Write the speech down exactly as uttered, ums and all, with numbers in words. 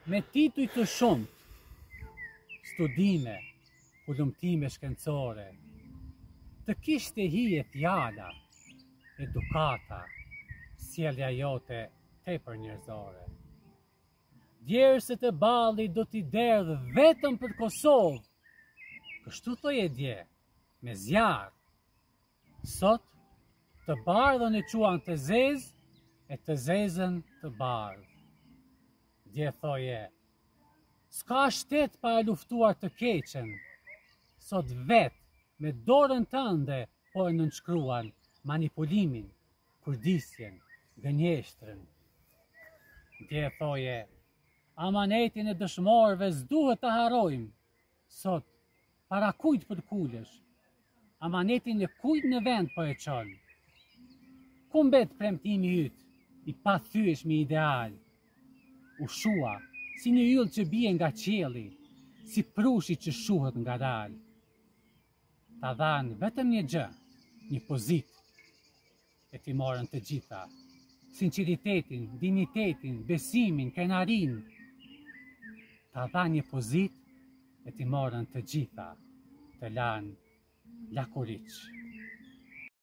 me tituj të shumët, studime, hulumtime shkencore, të kishte hije fjala, edukata, sjellja jote tepër njerëzore. Djerësit e ballit do t'i derdh vetëm për Kosovë, kështu thoje dje, me zjarr. Sot, të bardhën e quan të zezë, e të zezën të bardhë. Dje thoje, s'ka shtet pa e luftuar të keqen, sot vetë, me dorën tënde, po e nënshkruan manipulimin, kurdisjen, gënjeshtrën. Dje thoje, amanetin e dëshmorëve s'duhet të harojmë, sot, para kujt për kulesh, amanetin e kujt në vend po e qonë. Ku mbet premtimi yt, i pathyeshmi ideal, u shua, si një yll që bie nga qielli, si prushi që shuhet nga dal. Ta dhanë vetëm një gjë, një pozit, e ti morën të gjitha, sinceritetin, dignitetin, besimin, krenarin. Ta dhanë një pozit, e ti morën të gjitha, të lanë lakuriq.